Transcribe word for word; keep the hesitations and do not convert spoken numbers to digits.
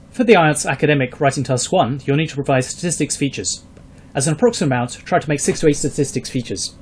For the I E L T S academic writing task one, you'll need to provide statistics features. As an approximate amount, try to make six to eight statistics features.